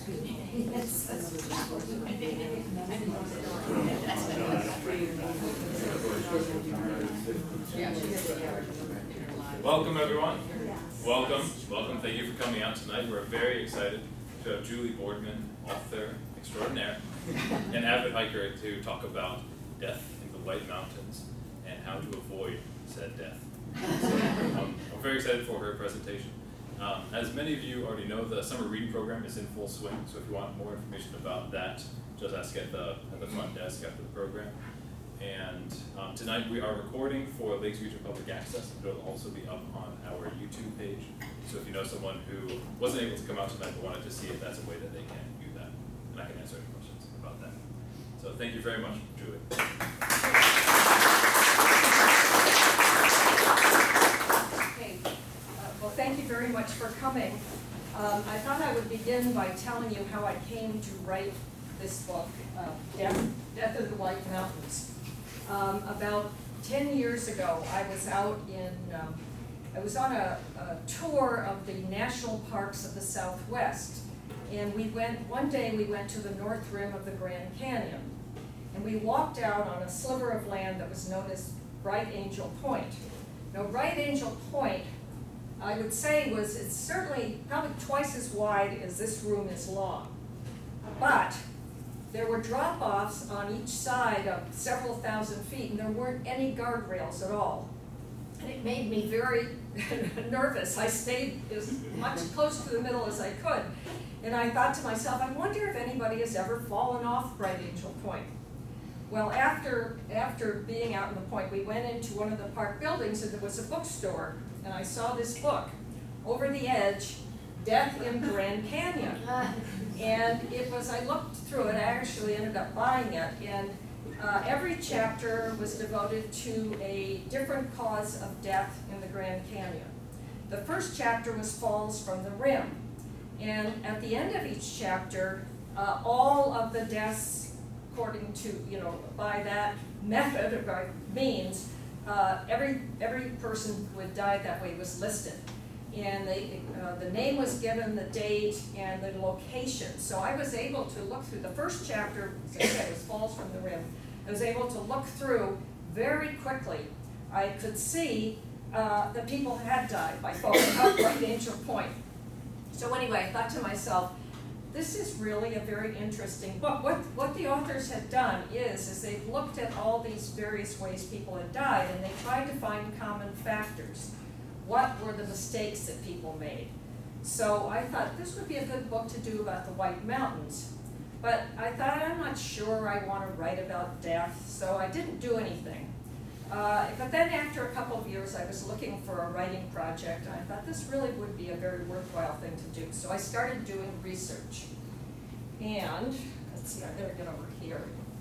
Welcome, everyone. Welcome. Thank you for coming out tonight. We're very excited to have Julie Boardman, author extraordinaire, and avid hiker, to talk about death in the White Mountains and how to avoid said death. So, I'm very excited for her presentation. As many of you already know, the summer reading program is in full swing, so if you want more information about that, just ask at the front desk after the program. And tonight we are recording for Lakes Region Public Access. It'll also be up on our YouTube page. So if you know someone who wasn't able to come out tonight but wanted to see it, that's a way that they can do that. And I can answer any questions about that. So thank you very much, Julie. Well, thank you very much for coming. I thought I would begin by telling you how I came to write this book, Death of the White Mountains. About 10 years ago, I was out I was on a tour of the national parks of the Southwest. And one day we went to the north rim of the Grand Canyon. And we walked out on a sliver of land that was known as Bright Angel Point. Now, Bright Angel Point, I would say, it's certainly probably twice as wide as this room is long. But there were drop-offs on each side of several thousand feet, and there weren't any guardrails at all. And it made me very nervous. I stayed as much close to the middle as I could. And I thought to myself, I wonder if anybody has ever fallen off Bright Angel Point. Well, after being out in the point, we went into one of the park buildings, and there was a bookstore. And I saw this book, Over the Edge, Death in Grand Canyon. And I looked through it, I actually ended up buying it, and every chapter was devoted to a different cause of death in the Grand Canyon. The first chapter was Falls from the Rim. And at the end of each chapter, all of the deaths, according to, by that method or by means, every person who had died that way was listed. And the name was given, the date, and the location. So I was able to look through the first chapter, as I said, it was Falls from the Rim. I was able to look through very quickly. I could see that people had died by falling up Bright Angel Point. So anyway, I thought to myself, this is really a very interesting book. What the authors had done is they've looked at all these various ways people had died, and they tried to find common factors. What were the mistakes that people made? So I thought this would be a good book to do about the White Mountains. But I thought, I'm not sure I want to write about death, so I didn't do anything. But then after a couple of years, I was looking for a writing project, and I thought this really would be a very worthwhile thing to do. So I started doing research. And, let's see, I better get over here.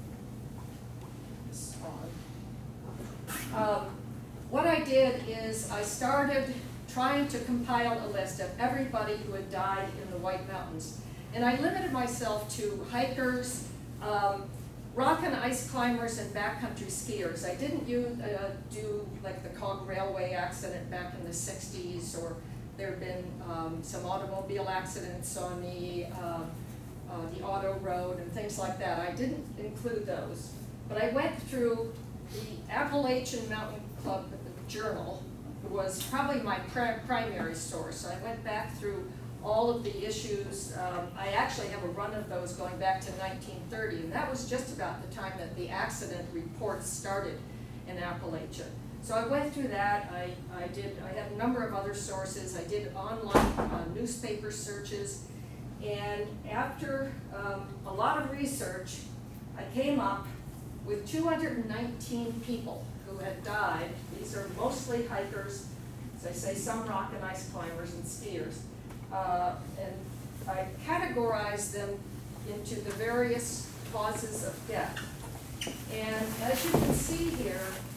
What I did is I started trying to compile a list of everybody who had died in the White Mountains. And I limited myself to hikers, rock and ice climbers, and backcountry skiers. I didn't do like the Cog Railway accident back in the 60s, or there have been some automobile accidents on the auto road and things like that. I didn't include those. But I went through the Appalachian Mountain Club Journal, was probably my primary source. So I went back through all of the issues. I actually have a run of those going back to 1930, and that was just about the time that the accident reports started in Appalachia. So I went through that. I had a number of other sources. I did online newspaper searches, and after a lot of research, I came up with 219 people who had died. These are mostly hikers, as I say, some rock and ice climbers and skiers. And I categorized them into the various causes of death. And as you can see here,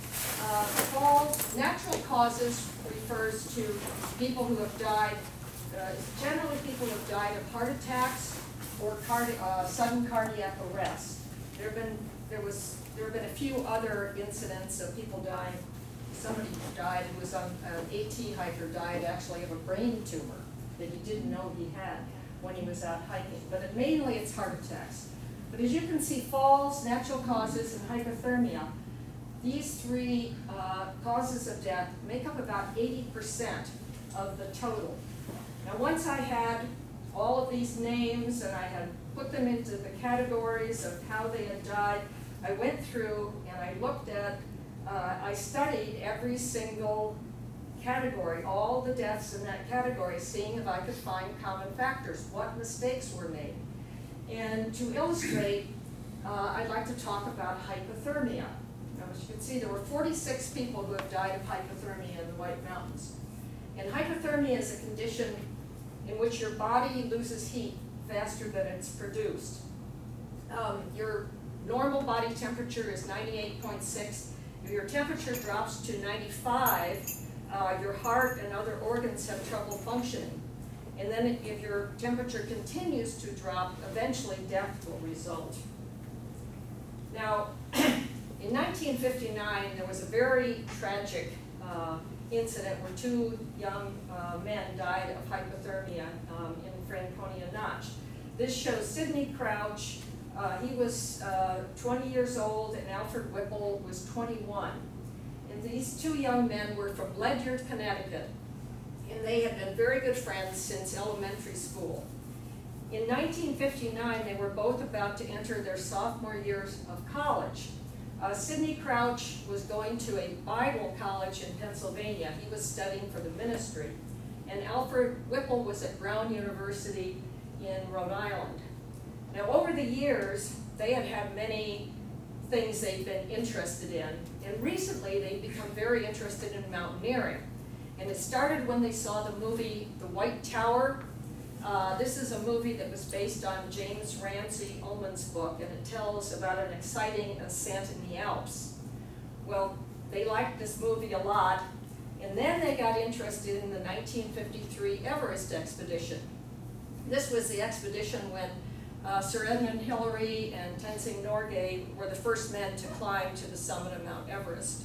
natural causes refers to people who have died, generally people who have died of heart attacks or sudden cardiac arrest. There have been a few other incidents of people dying. Somebody died who was on an AT hiker died actually of a brain tumor that he didn't know he had when he was was out hiking, but mainly it's heart attacks. But as you can see, falls, natural causes, and hypothermia, these three causes of death make up about 80% of the total. Now, once I had all of these names and I had put them into the categories of how they had died, I went through and I looked at, I studied every single category, all the deaths in that category, seeing if I could find common factors, what mistakes were made. And to illustrate, I'd like to talk about hypothermia. Now, as you can see, there were 46 people who have died of hypothermia in the White Mountains. And hypothermia is a condition in which your body loses heat faster than it's produced. Your normal body temperature is 98.6. If your temperature drops to 95, your heart and other organs have trouble functioning. And then if your temperature continues to drop, eventually death will result. Now, in 1959, there was a very tragic incident where two young men died of hypothermia in Franconia Notch. This shows Sidney Crouch. He was 20 years old, and Alfred Whipple was 21. And these two young men were from Ledyard, Connecticut, and they had been very good friends since elementary school. In 1959, they were both about to enter their sophomore years of college. Sidney Crouch was going to a Bible college in Pennsylvania. He was studying for the ministry. And Alfred Whipple was at Brown University in Rhode Island. Now, over the years, they had had many things they've been interested in. And recently, they've become very interested in mountaineering. And it started when they saw the movie The White Tower. This is a movie that was based on James Ramsey Ullman's book, and it tells about an exciting ascent in the Alps. Well, they liked this movie a lot, and then they got interested in the 1953 Everest expedition. This was the expedition when Sir Edmund Hillary and Tenzing Norgay were the first men to climb to the summit of Mount Everest.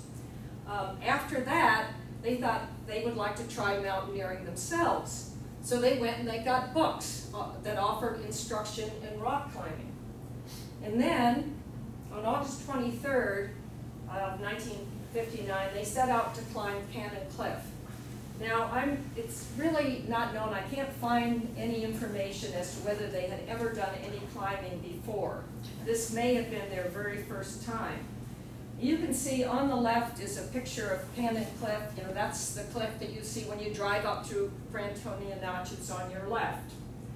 After that, they thought they would like to try mountaineering themselves. So they went and they got books that offered instruction in rock climbing. And then, on August 23rd of 1959, they set out to climb Cannon Cliff. Now, it's really not known. I can't find any information as to whether they had ever done any climbing before. This may have been their very first time. You can see on the left is a picture of Cannon Cliff. You know, that's the cliff that you see when you drive up to Franconia Notch. It's on your left.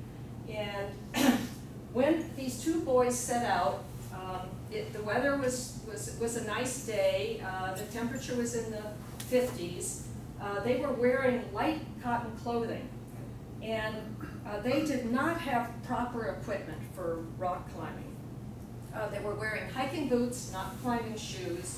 And when these two boys set out, the weather was a nice day. The temperature was in the 50s. They were wearing light cotton clothing, and they did not have proper equipment for rock climbing. They were wearing hiking boots, not climbing shoes.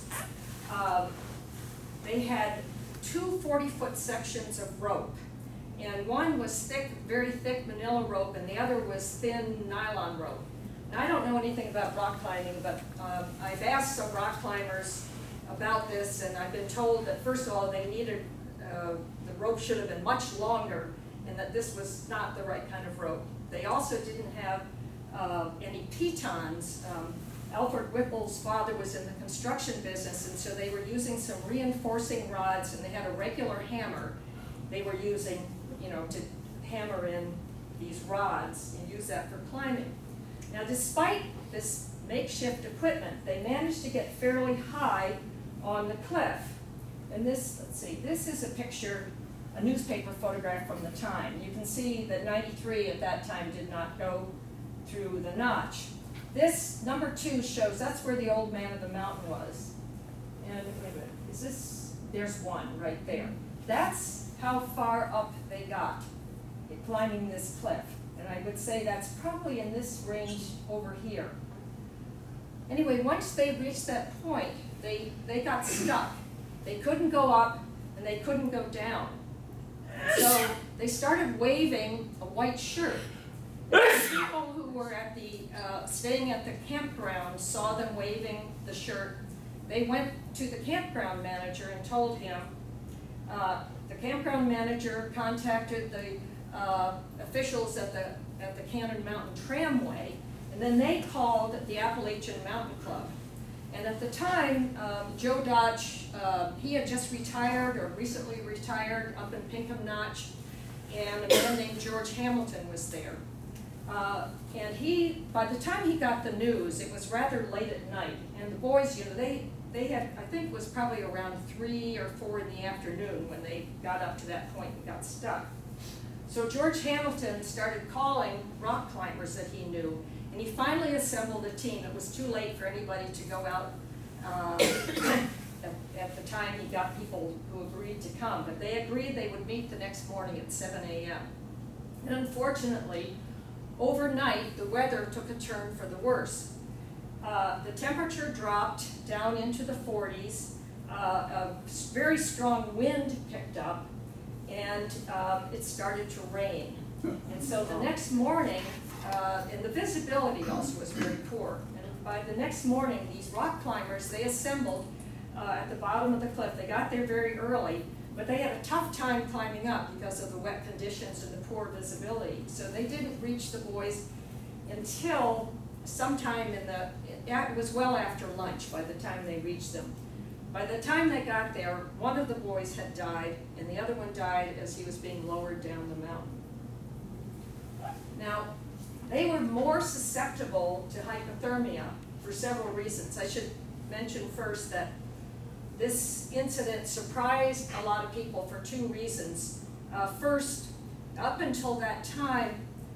They had two 40-foot sections of rope, and one was thick, very thick manila rope, and the other was thin nylon rope. Now, I don't know anything about rock climbing, but I've asked some rock climbers about this, and I've been told that, first of all, they needed, the rope should have been much longer, and that this was not the right kind of rope. They also didn't have any pitons. Alfred Whipple's father was in the construction business, and so they were using some reinforcing rods, and they had a regular hammer they were using, you know, to hammer in these rods and use that for climbing. Now, despite this makeshift equipment, they managed to get fairly high on the cliff. And this, let's see, this is a picture, a newspaper photograph from the time. You can see that 93 at that time did not go through the notch. This number 2 shows that's where the old man of the mountain was. And wait a minute, is this, there's one right there. That's how far up they got in climbing this cliff. And I would say that's probably in this range over here. Anyway, once they reached that point, they got stuck. They couldn't go up and they couldn't go down. So they started waving a white shirt. The people who were at the staying at the campground saw them waving the shirt. They went to the campground manager and told him. The campground manager contacted the officials at the at the Cannon Mountain Tramway, and then they called the Appalachian Mountain Club. And at the time, Joe Dodge, he had just retired or recently retired up in Pinkham Notch, and a man named George Hamilton was there. And he, by the time he got the news, it was rather late at night, and the boys, you know, they had, I think it was probably around 3 or 4 in the afternoon when they got up to that point and got stuck. So George Hamilton started calling rock climbers that he knew, and he finally assembled a team. It was too late for anybody to go out. At the time, he got people who agreed to come, but they agreed they would meet the next morning at 7 a.m. And unfortunately, overnight, the weather took a turn for the worse. The temperature dropped down into the 40s, a very strong wind picked up, and it started to rain. And so the next morning, and the visibility also was very poor. And by the next morning, these rock climbers, they assembled at the bottom of the cliff. They got there very early, but they had a tough time climbing up because of the wet conditions and the poor visibility. So they didn't reach the boys until sometime it was well after lunch by the time they reached them. By the time they got there, one of the boys had died, and the other one died as he was being lowered down the mountain. Now, they were more susceptible to hypothermia for several reasons. I should mention first that this incident surprised a lot of people for 2 reasons. First, up until that time,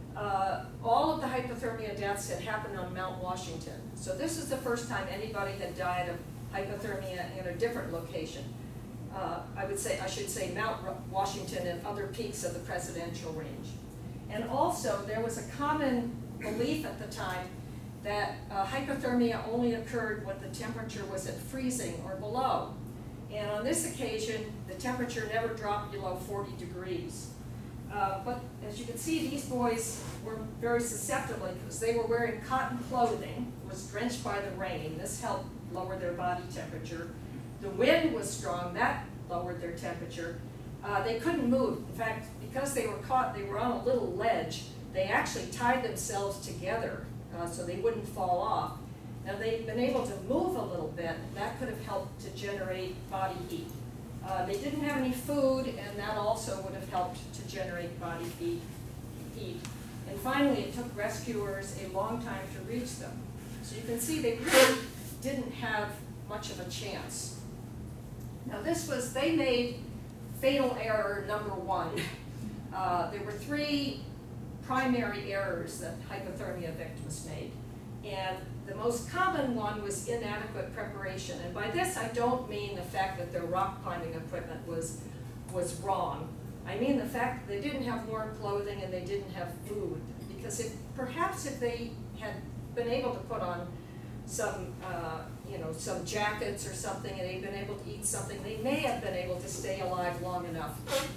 all of the hypothermia deaths had happened on Mount Washington. So this is the first time anybody had died of hypothermia in a different location. I should say Mount Washington and other peaks of the Presidential Range. And also, there was a common belief at the time that hypothermia only occurred when the temperature was at freezing or below. And on this occasion, the temperature never dropped below 40 degrees. But as you can see, these boys were very susceptible because they were wearing cotton clothing. It was drenched by the rain. This helped lower their body temperature. The wind was strong. That lowered their temperature. They couldn't move. In fact, because they were caught, they were on a little ledge. They actually tied themselves together so they wouldn't fall off. Now, they've been able to move a little bit. That could have helped to generate body heat. They didn't have any food, and that also would have helped to generate body heat. And finally, it took rescuers a long time to reach them. So you can see they really didn't have much of a chance. Now, they made fatal error number 1. There were 3 primary errors that hypothermia victims made. And the most common one was inadequate preparation. And by this, I don't mean the fact that their rock climbing equipment was wrong. I mean the fact that they didn't have warm clothing and they didn't have food. Because perhaps if they had been able to put on some jackets or something, and they'd been able to eat something, they may have been able to stay alive long enough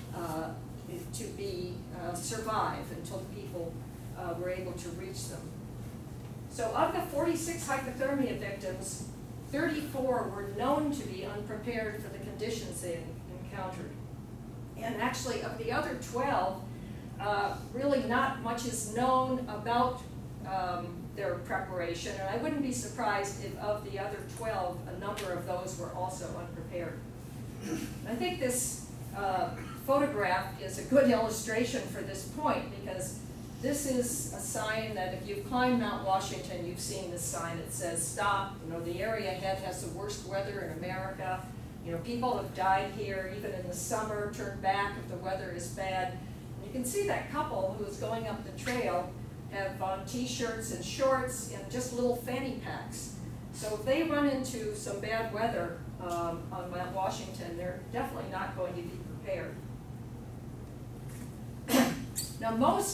to survive until people were able to reach them. So of the 46 hypothermia victims, 34 were known to be unprepared for the conditions they encountered. And actually, of the other 12, really not much is known about their preparation. And I wouldn't be surprised if of the other 12, a number of those were also unprepared. I think this photograph is a good illustration for this point, because this is a sign that if you've climbed Mount Washington, you've seen this sign. It says, "Stop. The area ahead has the worst weather in America. People have died here, even in the summer. Turn back if the weather is bad." And you can see that couple who is going up the trail have on t-shirts and shorts and just little fanny packs. So if they run into some bad weather on Mount Washington, they're definitely not going to be prepared. Now,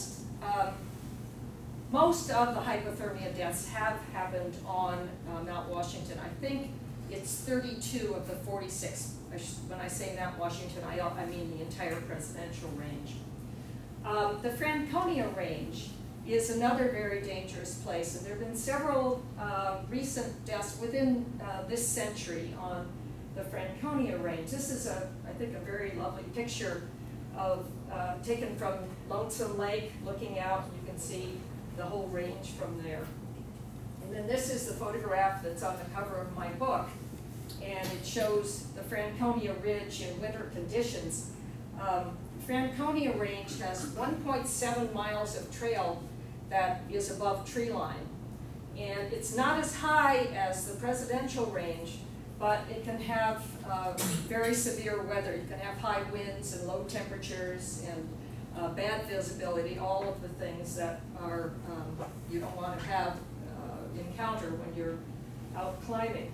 most of the hypothermia deaths have happened on Mount Washington. I think it's 32 of the 46. When I say Mount Washington, I mean the entire Presidential Range. The Franconia Range is another very dangerous place, and there have been several recent deaths within this century on the Franconia Range. This is, I think, a very lovely picture of taken from Lonesome Lake, looking out. You can see the whole range from there. And then this is the photograph that's on the cover of my book, and it shows the Franconia Ridge in winter conditions. Franconia Range has 1.7 miles of trail that is above tree line. And it's not as high as the Presidential Range, but it can have very severe weather. You can have high winds and low temperatures and bad visibility, all of the things that are you don't want to have encounter when you're out climbing.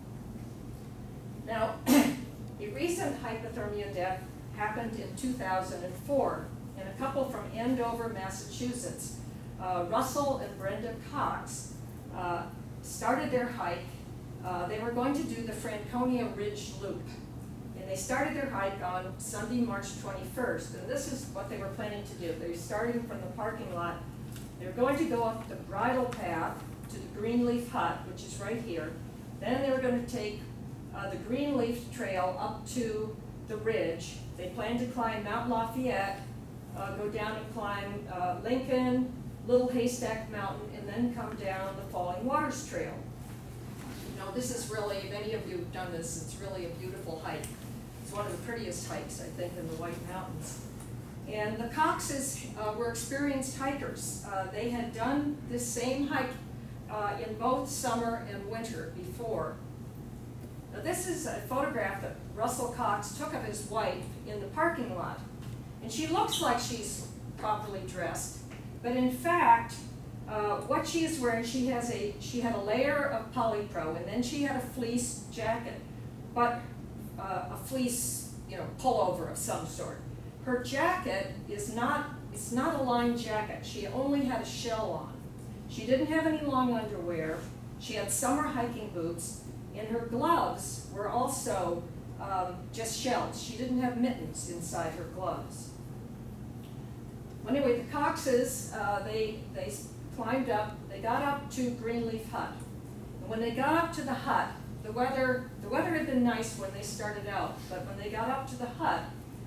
Now, a recent hypothermia death happened in 2004, and a couple from Andover, Massachusetts, Russell and Brenda Cox, started their hike. They were going to do the Franconia Ridge Loop, and they started their hike on Sunday, March 21st, and this is what they were planning to do. They were starting from the parking lot. They were going to go up the bridle path to the Greenleaf Hut, which is right here. Then they were going to take the Greenleaf Trail up to the ridge. They planned to climb Mount Lafayette, go down and climb Lincoln, Little Haystack Mountain, and then come down the Falling Waters Trail. You know, this is really, if any of you have done this, it's really a beautiful hike. It's one of the prettiest hikes, I think, in the White Mountains. And the Coxes were experienced hikers. They had done this same hike in both summer and winter before. Now, this is a photograph that Russell Cox took of his wife in the parking lot. And she looks like she's properly dressed, but in fact, what she is wearing, she had a layer of polypro, and then she had a fleece jacket, but a fleece, pullover of some sort. Her jacket it's not a lined jacket. She only had a shell on. She didn't have any long underwear. She had summer hiking boots, and her gloves were also just shells. She didn't have mittens inside her gloves. Anyway, the Coxes, they climbed up. They got up to Greenleaf Hut. And when they got up to the hut, the weather had been nice when they started out, but when they got up to the hut,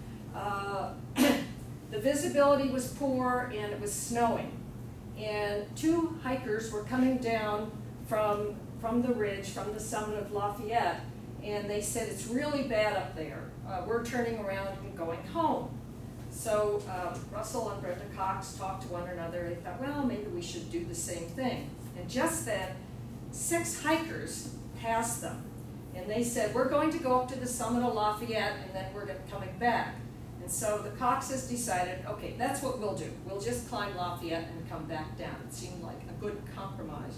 the visibility was poor and it was snowing. And two hikers were coming down from the ridge, from the summit of Lafayette, and they said, it's really bad up there. We're turning around and going home. So Russell and Brenda Cox talked to one another. They thought, well, maybe we should do the same thing. And just then, 6 hikers passed them. And they said, we're going to go up to the summit of Lafayette, and then we're coming back. And so the Coxes decided, okay, that's what we'll do. We'll just climb Lafayette and come back down. It seemed like a good compromise.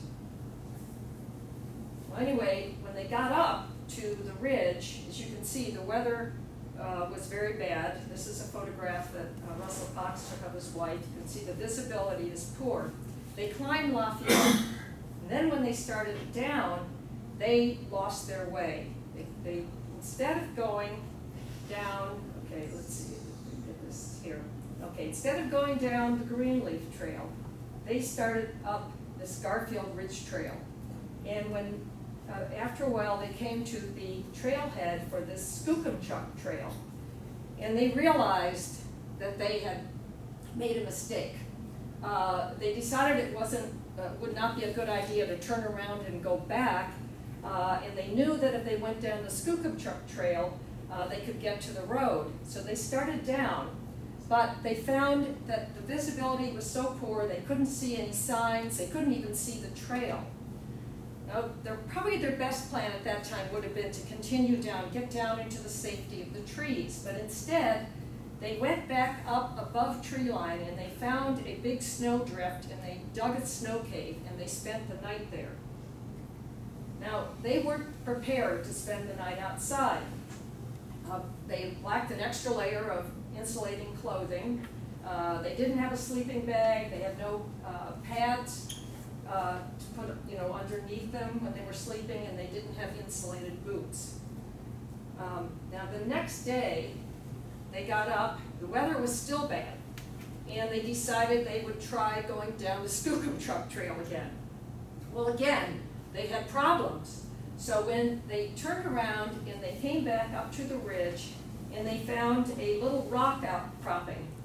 Well, anyway, when they got up to the ridge, as you can see, the weather was very bad. This is a photograph that Russell Cox took of his wife. You can see the visibility is poor. They climbed Lafayette, and then when they started down, they lost their way. They instead of going down, okay, let's see, get this here. Okay, instead of going down the Greenleaf Trail, they started up this Garfield Ridge Trail. And when after a while, they came to the trailhead for this Skookumchuck Trail, and they realized that they had made a mistake. They decided it would not be a good idea to turn around and go back, and they knew that if they went down the Skookumchuck Trail, they could get to the road. So they started down, but they found that the visibility was so poor they couldn't see any signs, they couldn't even see the trail. Now, probably their best plan at that time would have been to continue down, get down into the safety of the trees, but instead, they went back up above tree line and they found a big snowdrift and they dug a snow cave and they spent the night there. Now, they weren't prepared to spend the night outside. They lacked an extra layer of insulating clothing. They didn't have a sleeping bag. They had no pads to put underneath them when they were sleeping, and they didn't have insulated boots. Now, the next day, they got up. The weather was still bad, and they decided they would try going down the Skookumchuck Trail again. Well, again, they had problems. So when they turned around and they came back up to the ridge and they found a little rock outcropping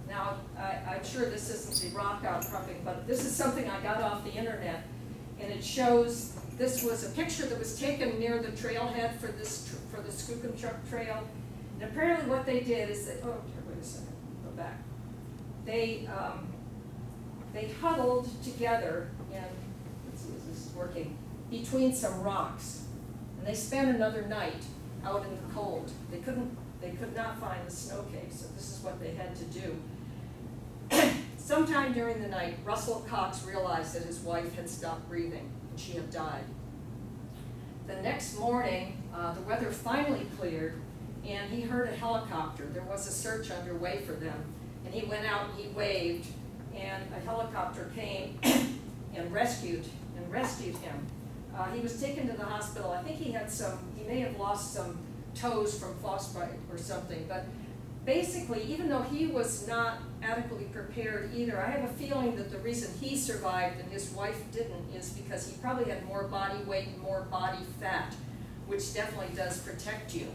Now, I'm sure this isn't the rock outcropping, but this is something I got off the internet, and it shows, this was a picture that was taken near the trailhead for for the Skookumchuck Trail. And apparently what they did is they, oh, wait a second, go back. They huddled together, and let's see if this is working, between some rocks. And they spent another night out in the cold. They could not find the snow cave, so this is what they had to do. Sometime during the night, Russell Cox realized that his wife had stopped breathing and she had died. The next morning, the weather finally cleared, and he heard a helicopter. There was a search underway for them, and he went out and he waved, and a helicopter came and rescued him. He was taken to the hospital. I think he may have lost some toes from frostbite or something, but basically, even though he was not adequately prepared either, I have a feeling that the reason he survived and his wife didn't is because he probably had more body weight and more body fat, which definitely does protect you.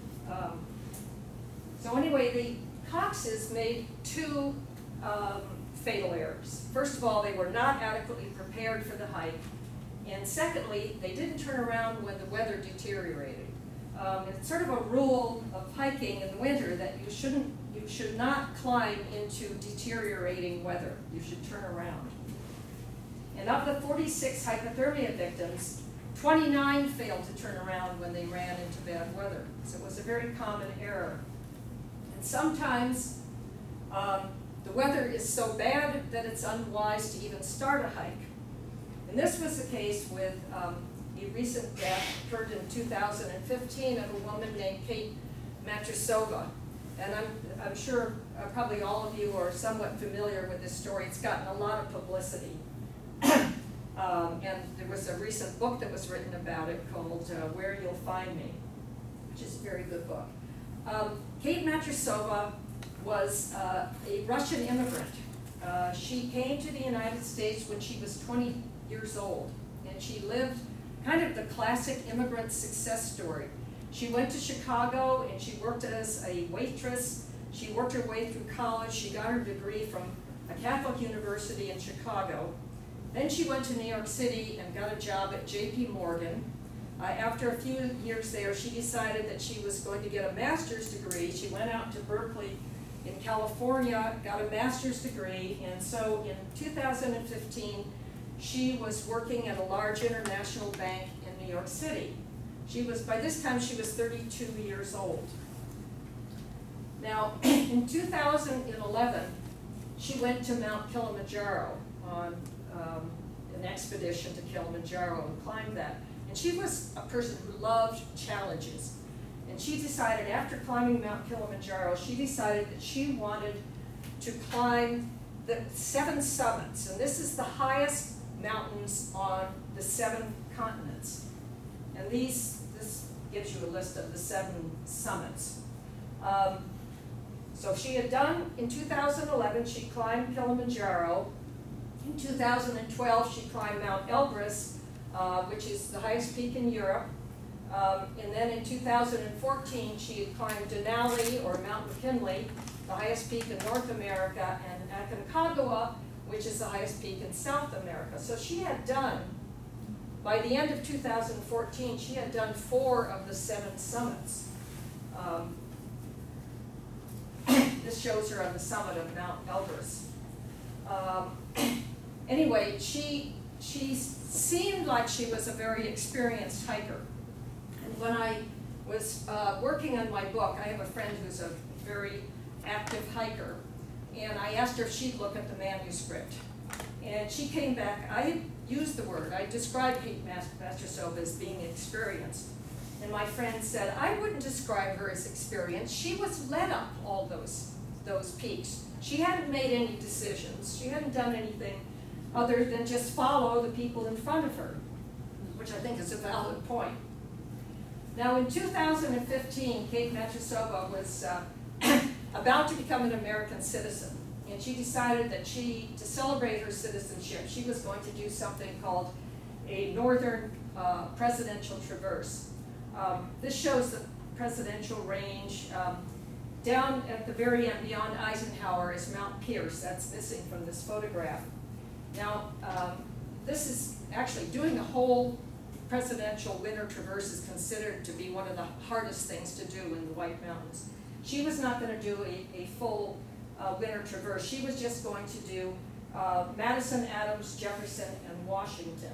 So anyway, the Coxes made two fatal errors. First of all, they were not adequately prepared for the hike, and secondly, they didn't turn around when the weather deteriorated. It's sort of a rule of hiking in the winter that you should not climb into deteriorating weather. You should turn around. And of the 46 hypothermia victims, 29 failed to turn around when they ran into bad weather. So it was a very common error. And sometimes the weather is so bad that it's unwise to even start a hike. And this was the case with a recent death occurred in 2015 of a woman named Kate Matrasova. And I'm sure probably all of you are somewhat familiar with this story. It's gotten a lot of publicity. And there was a recent book that was written about it called Where You'll Find Me, which is a very good book. Kate Matrasova was a Russian immigrant. She came to the United States when she was 20 years old, and she lived kind of the classic immigrant success story. She went to Chicago and she worked as a waitress. She worked her way through college. She got her degree from a Catholic university in Chicago. Then she went to New York City and got a job at J.P. Morgan. After a few years there, she decided that she was going to get a master's degree. She went out to Berkeley in California, got a master's degree, and so in 2015, she was working at a large international bank in New York City. By this time, she was 32 years old. Now, in 2011, she went to Mount Kilimanjaro on an expedition to Kilimanjaro and climbed that. And she was a person who loved challenges. And she decided, after climbing Mount Kilimanjaro, she decided that she wanted to climb the 7 summits. And this is the highest mountains on the 7 continents. And this gives you a list of the 7 summits. So she had done, in 2011, she climbed Kilimanjaro. In 2012, she climbed Mount Elbrus, which is the highest peak in Europe. And then in 2014, she had climbed Denali, or Mount McKinley, the highest peak in North America, and Aconcagua, which is the highest peak in South America. So she had done, by the end of 2014, she had done 4 of the 7 summits. This shows her on the summit of Mount Elbrus. Anyway, she seemed like she was a very experienced hiker. And when I was working on my book, I have a friend who's a very active hiker, and I asked her if she'd look at the manuscript. And she came back, I used the word, I described Kate Matrasova as being experienced. And my friend said, I wouldn't describe her as experienced. She was led up all those peaks. She hadn't made any decisions. She hadn't done anything other than just follow the people in front of her, which I think is a valid point. Now in 2015, Kate Matrasova was about to become an American citizen. And she decided that to celebrate her citizenship, she was going to do something called a Northern Presidential Traverse. This shows the presidential range. down at the very end beyond Eisenhower is Mount Pierce. That's missing from this photograph. Now, this is actually doing the whole presidential winter traverse is considered to be one of the hardest things to do in the White Mountains. She was not going to do a full winter traverse. She was just going to do Madison, Adams, Jefferson, and Washington.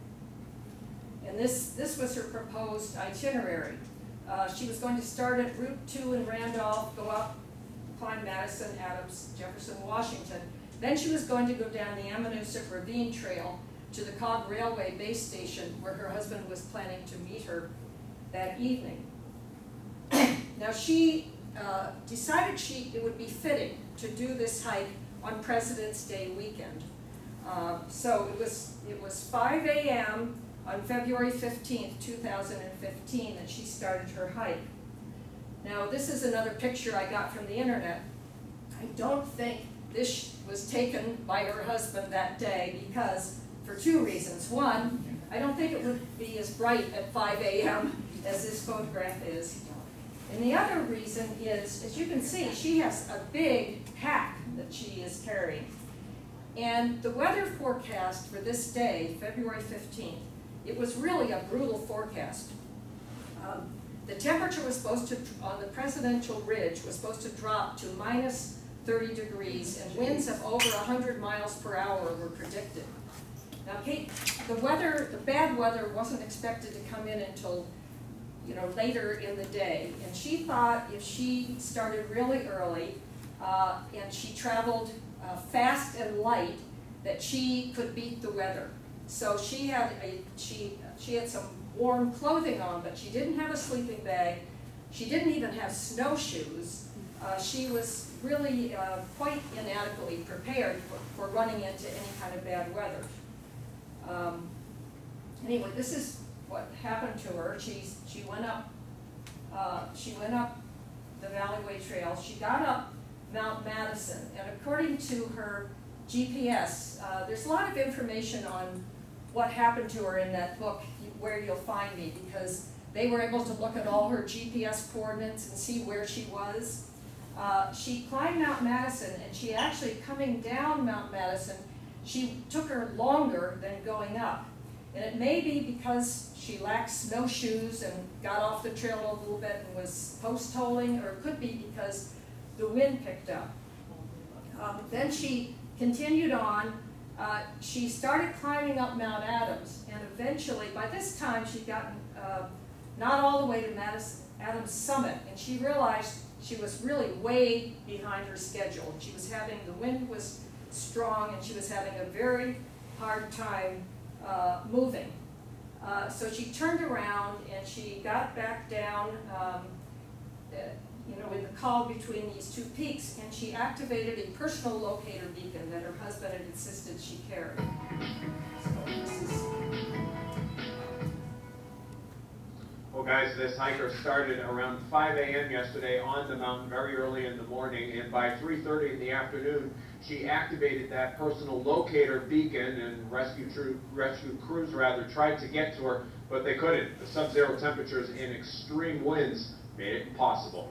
And this was her proposed itinerary. She was going to start at Route 2 in Randolph, go up, climb Madison, Adams, Jefferson, Washington. Then she was going to go down the Ammonoosuc Ravine Trail to the Cog Railway base station where her husband was planning to meet her that evening. Now she decided it would be fitting to do this hike on President's Day weekend. So it was 5 a.m. on February 15th, 2015 that she started her hike. Now this is another picture I got from the internet. I don't think this was taken by her husband that day because, for two reasons. One, I don't think it would be as bright at 5 a.m. as this photograph is. And the other reason is, as you can see, she has a big pack that she is carrying. And the weather forecast for this day, February 15th, it was really a brutal forecast. The temperature was supposed to, on the Presidential Ridge, was supposed to drop to minus 30 degrees, and winds of over 100 miles per hour were predicted. Now, Kate, the bad weather wasn't expected to come in until, later in the day. And she thought if she started really early and she traveled fast and light, that she could beat the weather. So she had some warm clothing on, but she didn't have a sleeping bag. She didn't even have snowshoes. She was really quite inadequately prepared for running into any kind of bad weather. Anyway, this is what happened to her. She went up the Valleyway Trail. She got up Mount Madison, and according to her GPS, there's a lot of information on what happened to her in that book, Where You'll Find Me, because they were able to look at all her GPS coordinates and see where she was. She climbed Mount Madison, and she actually, coming down Mount Madison, she took her longer than going up. And it may be because she lacked snowshoes and got off the trail a little bit and was post-holing, or it could be because the wind picked up. Then she continued on. She started climbing up Mount Adams, and eventually, by this time, she'd gotten not all the way to Adams Summit, and she realized she was really way behind her schedule. The wind was strong, and she was having a very hard time moving. So she turned around and she got back down, in the col between these two peaks, and she activated a personal locator beacon that her husband had insisted she carry. Well, guys, this hiker started around 5 a.m. yesterday on the mountain very early in the morning, and by 3:30 in the afternoon, she activated that personal locator beacon, and rescue crews tried to get to her, but they couldn't. The sub-zero temperatures and extreme winds made it impossible.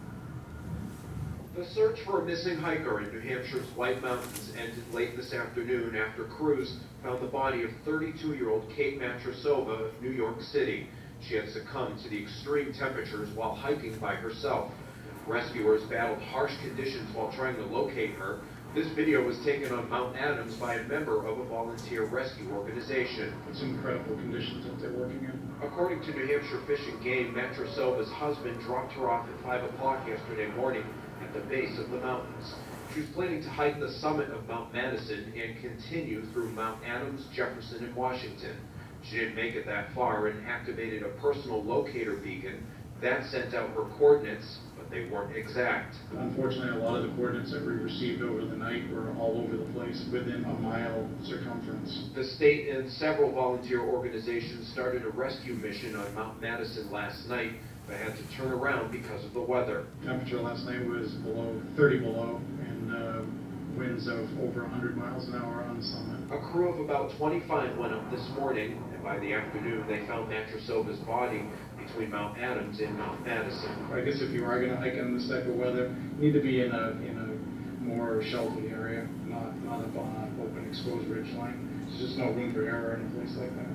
The search for a missing hiker in New Hampshire's White Mountains ended late this afternoon after crews found the body of 32-year-old Kate Matrasova of New York City. She had succumbed to the extreme temperatures while hiking by herself. Rescuers battled harsh conditions while trying to locate her. This video was taken on Mount Adams by a member of a volunteer rescue organization. It's incredible conditions that they're working in. According to New Hampshire Fish and Game, Matrasova's husband dropped her off at 5 o'clock yesterday morning at the base of the mountains. She was planning to hike the summit of Mount Madison and continue through Mount Adams, Jefferson, and Washington. She didn't make it that far and activated a personal locator beacon. That sent out her coordinates, but they weren't exact. Unfortunately, a lot of the coordinates that we received over the night were all over the place, within a mile circumference. The state and several volunteer organizations started a rescue mission on Mount Madison last night, but had to turn around because of the weather. Temperature last night was 30 below, and winds of over 100 miles an hour on the summit. A crew of about 25 went up this morning, and by the afternoon they found Matrosova's body between Mount Adams and Mount Madison. I guess if you are going to hike in this type of weather, you need to be in a more sheltered area, not up on an open exposed ridge line. There's just no room for error in a place like that.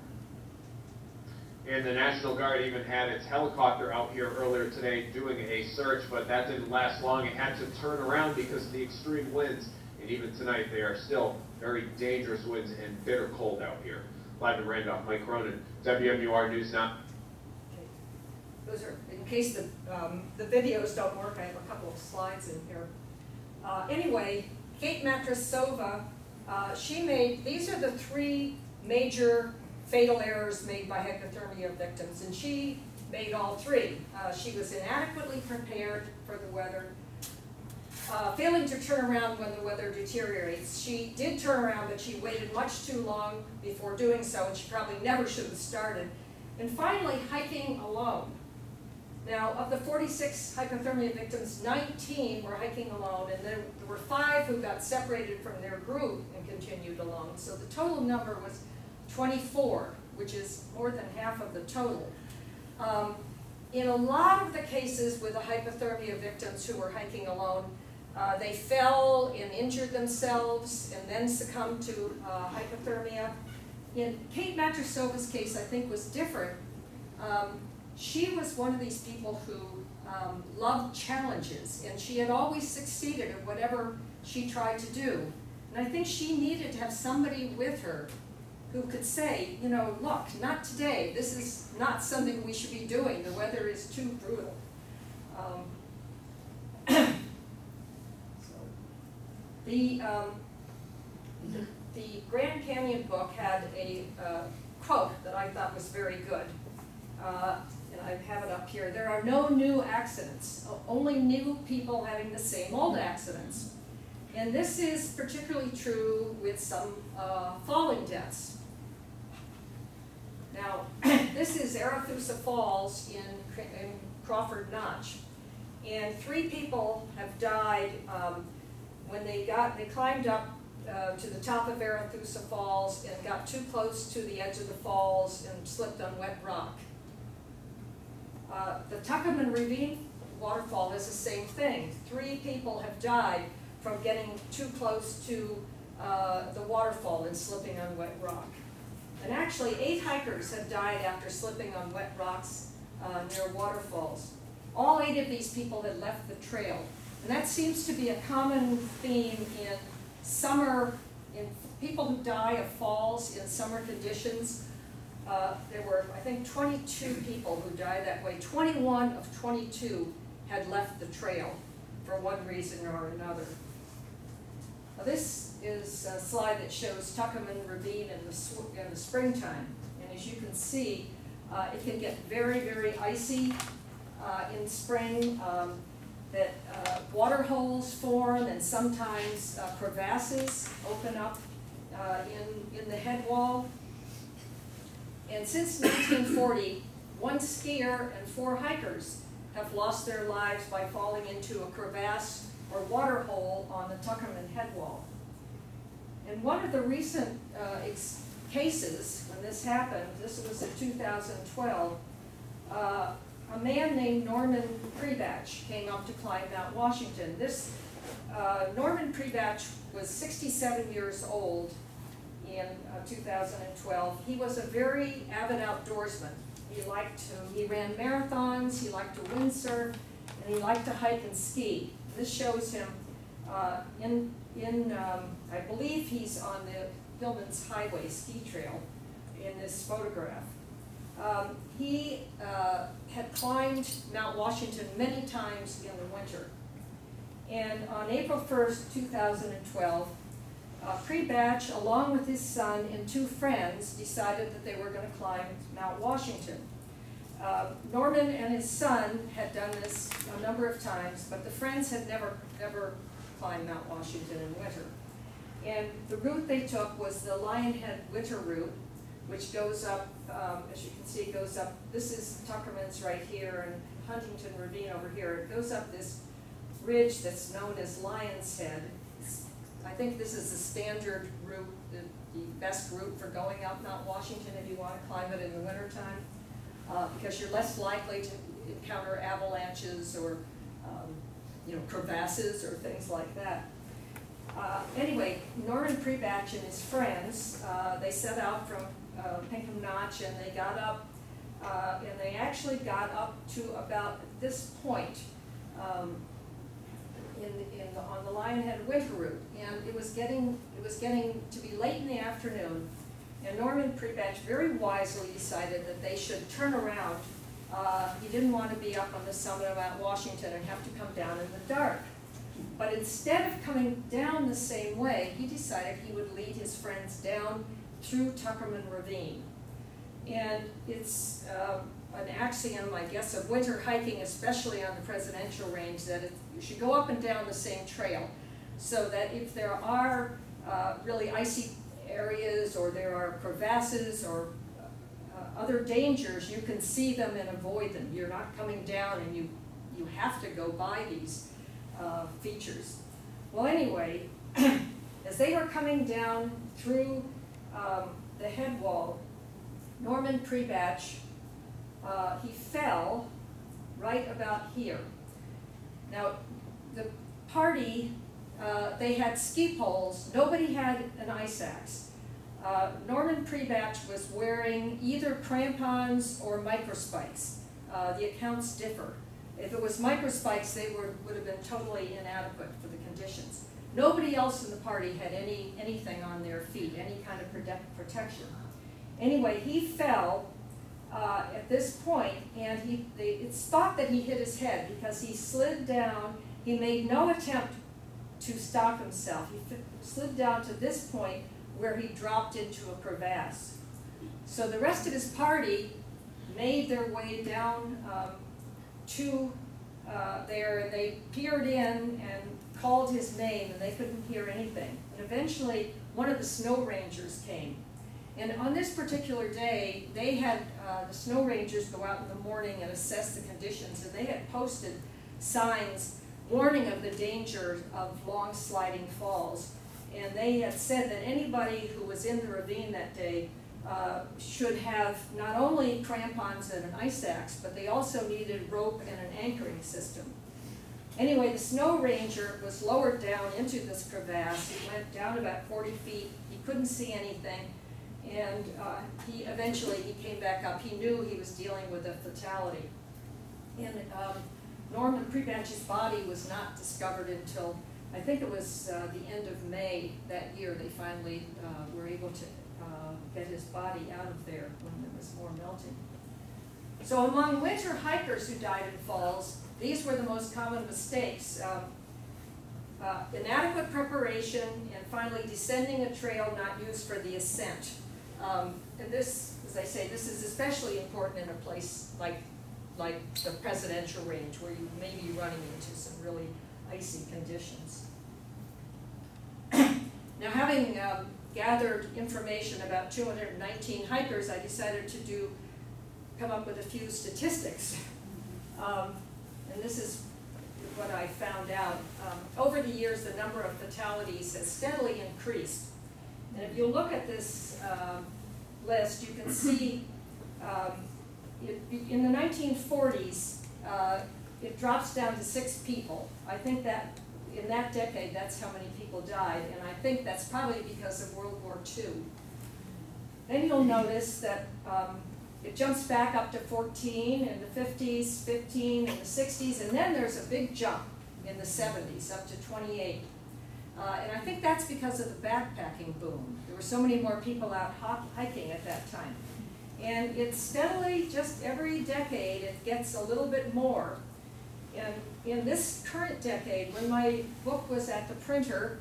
And the National Guard even had its helicopter out here earlier today doing a search, but that didn't last long. It had to turn around because of the extreme winds, and even tonight they are still very dangerous winds and bitter cold out here. Live in Randolph, Mike Cronin, WMUR News Now. Okay. Those are, in case the videos don't work, I have a couple of slides in here. Anyway, Kate Matrosova, these are the three major fatal errors made by hypothermia victims, and she made all three. She was inadequately prepared for the weather, failing to turn around when the weather deteriorates. She did turn around, but she waited much too long before doing so, and she probably never should have started. And finally, hiking alone. Now, of the 46 hypothermia victims, 19 were hiking alone, and there were 5 who got separated from their group and continued alone. So the total number was 24, which is more than half of the total. In a lot of the cases with the hypothermia victims who were hiking alone, they fell and injured themselves and then succumbed to hypothermia. In Kate Matrosova's case, I think, was different. She was one of these people who loved challenges, and she had always succeeded at whatever she tried to do. And I think she needed to have somebody with her who could say, you know, look, not today. This is not something we should be doing. The weather is too brutal. The Grand Canyon book had a quote that I thought was very good. And I have it up here. There are no new accidents, only new people having the same old accidents. And this is particularly true with some falling deaths. Now, this is Arethusa Falls in Crawford Notch. And 3 people have died when they climbed up to the top of Arethusa Falls and got too close to the edge of the falls and slipped on wet rock. The Tuckerman Ravine waterfall is the same thing. 3 people have died from getting too close to the waterfall and slipping on wet rock. And actually, 8 hikers have died after slipping on wet rocks near waterfalls. All 8 of these people had left the trail. And that seems to be a common theme in summer, in people who die of falls in summer conditions. There were, I think, 22 people who died that way. 21 of 22 had left the trail for one reason or another. Now, this is a slide that shows Tuckerman Ravine in the springtime. And as you can see, it can get very, very icy in spring. That water holes form, and sometimes crevasses open up in the head wall. And since 1940, 1 skier and 4 hikers have lost their lives by falling into a crevasse or water hole on the Tuckerman head wall. And one of the recent cases when this happened, this was in 2012, a man named Norman Prebatch came up to climb Mount Washington. Norman Prebatch was 67 years old in 2012. He was a very avid outdoorsman. He ran marathons, he liked to windsurf, and he liked to hike and ski. This shows him I believe he's on the Hillman's Highway ski trail in this photograph. He had climbed Mount Washington many times in the winter. And on April 1st, 2012, Prebatch, along with his son and 2 friends, decided that they were going to climb Mount Washington. Norman and his son had done this a number of times, but the friends had never climbed Mount Washington in winter. And the route they took was the Lionhead Winter Route, which goes up, as you can see, goes up, this is Tuckerman's right here, and Huntington Ravine over here. It goes up this ridge that's known as Lion's Head, I think this is the standard route, the best route for going up Mount Washington if you want to climb it in the wintertime, because you're less likely to encounter avalanches or crevasses or things like that. Anyway, Norman Prebatch and his friends, they set out from Pinkham Notch, and they got up, and they actually got up to about this point on the Lionhead Winter Route, and it was getting to be late in the afternoon, and Norman Prebatch very wisely decided that they should turn around. He didn't want to be up on the summit of Mount Washington and have to come down in the dark. But instead of coming down the same way, he decided he would lead his friends down through Tuckerman Ravine. And it's an axiom, I guess, of winter hiking, especially on the Presidential Range, that you should go up and down the same trail, so that if there are really icy areas, or there are crevasses or other dangers, you can see them and avoid them. You're not coming down and you have to go by these features. Well, anyway, as they were coming down through the head wall, Norman Prebatch, he fell right about here. Now, the party, they had ski poles. Nobody had an ice axe. Norman Prebatch was wearing either crampons or microspikes. The accounts differ. If it was microspikes, they would have been totally inadequate for the conditions. Nobody else in the party had anything on their feet, any kind of protection. Anyway, he fell at this point, and it's thought that he hit his head because he slid down. He made no attempt to stop himself. He slid down to this point where he dropped into a crevasse. So the rest of his party made their way down to there, and they peered in and called his name, and they couldn't hear anything. And eventually, one of the snow rangers came. And on this particular day, they had the snow rangers go out in the morning and assess the conditions, and they had posted signs warning of the danger of long sliding falls. And they had said that anybody who was in the ravine that day should have not only crampons and an ice axe, but they also needed rope and an anchoring system. Anyway, the snow ranger was lowered down into this crevasse. He went down about 40 feet. He couldn't see anything. And he came back up. He knew he was dealing with a fatality. And Norman Prebatch's body was not discovered until, I think it was the end of May that year. They finally were able to get his body out of there when there was more melting. So among winter hikers who died in falls, these were the most common mistakes. Inadequate preparation, and finally descending a trail not used for the ascent. And this, as I say, this is especially important in a place like the Presidential Range, where you may be running into some really icy conditions. Now, having gathered information about 219 hikers, I decided to come up with a few statistics. And this is what I found out. Over the years, the number of fatalities has steadily increased. And if you look at this list, you can see in the 1940s, it drops down to 6 people. I think that in that decade, that's how many people died, and I think that's probably because of World War II. Then you'll notice that it jumps back up to 14 in the 50s, 15 in the 60s, and then there's a big jump in the 70s, up to 28. And I think that's because of the backpacking boom. There were so many more people out hiking at that time. And it's steadily, just every decade, it gets a little bit more. And in this current decade, when my book was at the printer,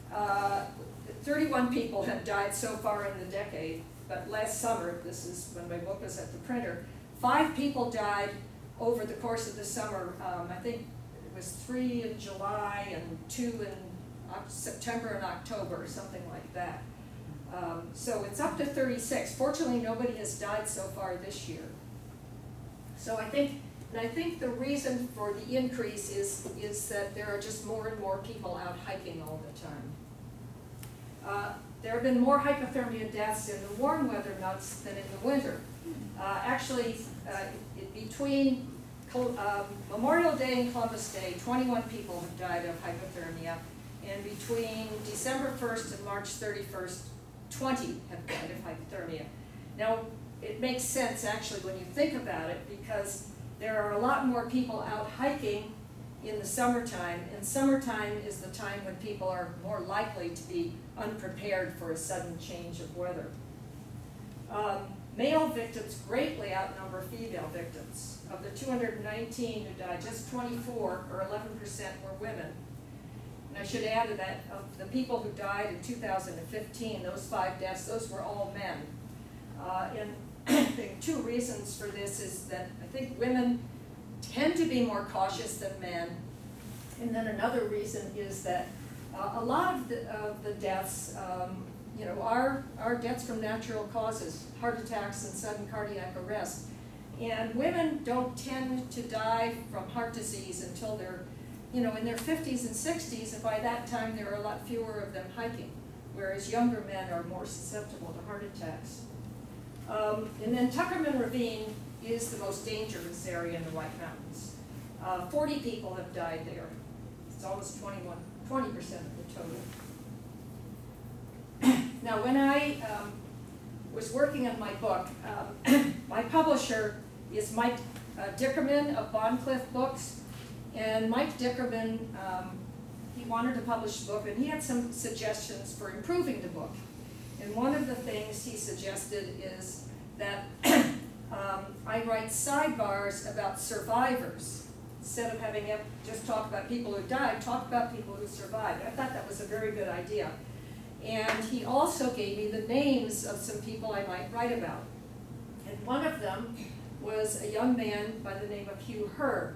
31 people had died so far in the decade. But last summer, this is when my book was at the printer, 5 people died over the course of the summer. I think it was 3 in July and 2 in September and October, or something like that. So it's up to 36. Fortunately, nobody has died so far this year. So I think And I think the reason for the increase is that there are just more and more people out hiking all the time. There have been more hypothermia deaths in the warm weather months than in the winter. Between Memorial Day and Columbus Day, 21 people have died of hypothermia, and between December 1st and March 31st, 20 have died of hypothermia. Now, it makes sense actually when you think about it, because there are a lot more people out hiking in the summertime, and summertime is the time when people are more likely to be unprepared for a sudden change of weather. Male victims greatly outnumber female victims. Of the 219 who died, just 24, or 11%, were women. And I should add to that, of the people who died in 2015, those 5 deaths, those were all men. And I think 2 reasons for this is that I think women tend to be more cautious than men. And then another reason is that a lot of the deaths, are deaths from natural causes, heart attacks and sudden cardiac arrest. And women don't tend to die from heart disease until they're, in their 50s and 60s, and by that time there are a lot fewer of them hiking, whereas younger men are more susceptible to heart attacks. And then Tuckerman Ravine is the most dangerous area in the White Mountains. 40 people have died there. It's almost 20% of the total. Now, when I was working on my book, my publisher is Mike Dickerman of Bondcliff Books. And Mike Dickerman, he wanted to publish the book, and he had some suggestions for improving the book. And one of the things he suggested is that I write sidebars about survivors. Instead of having just talk about people who died, talk about people who survived. I thought that was a very good idea. And he also gave me the names of some people I might write about. And one of them was a young man by the name of Hugh Herr.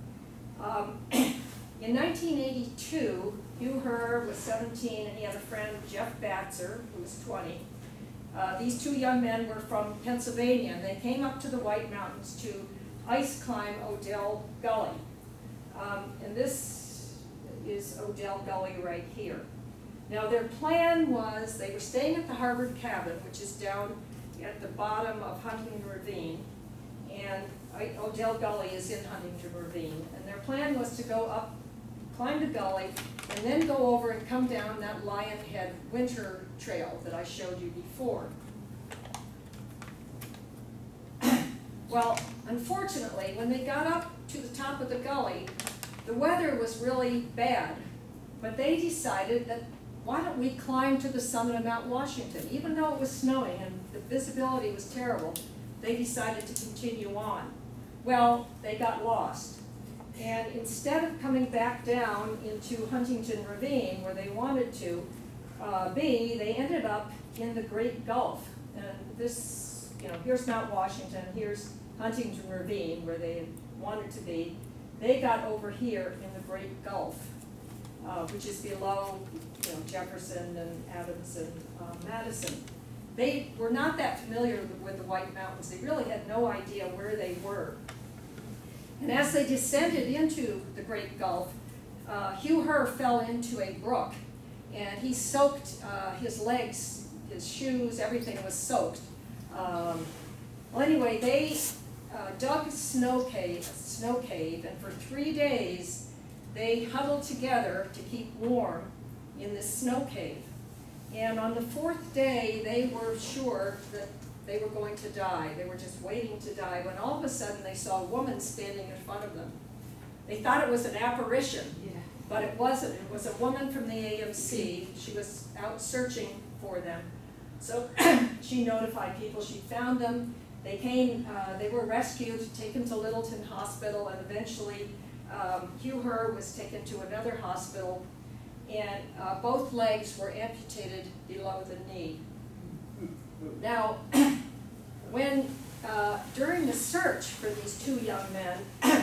In 1982, Hugh Herr was 17 and he had a friend, Jeff Batzer, who was 20. These 2 young men were from Pennsylvania, and they came up to the White Mountains to ice climb Odell Gully. And this is Odell Gully right here. Now their plan was, they were staying at the Harvard Cabin, which is down at the bottom of Huntington Ravine, and Odell Gully is in Huntington Ravine. And their plan was to go up, climb the gully, and then go over and come down that Lion Head winter trail that I showed you before. Well, unfortunately, when they got up to the top of the gully, the weather was really bad, but they decided that why don't we climb to the summit of Mount Washington? Even though it was snowing and the visibility was terrible, they decided to continue on. Well, they got lost. And instead of coming back down into Huntington Ravine, where they wanted to be, they ended up in the Great Gulf. And this, here's Mount Washington, here's Huntington Ravine, where they wanted to be. They got over here in the Great Gulf, which is below Jefferson and Adams and Madison. They were not that familiar with the White Mountains. They really had no idea where they were. And as they descended into the Great Gulf, Hugh Herr fell into a brook, and he soaked his legs, his shoes, everything was soaked. Well, anyway, they dug a snow cave, and for 3 days they huddled together to keep warm in this snow cave. And on the 4th day, they were sure that they were going to die. They were just waiting to die, when all of a sudden they saw a woman standing in front of them. They thought it was an apparition, but it wasn't. It was a woman from the AMC. She was out searching for them. So she notified people. She found them. They came, they were rescued, taken to Littleton Hospital, and eventually Hugh Herr was taken to another hospital, and both legs were amputated below the knee. Now, when during the search for these 2 young men,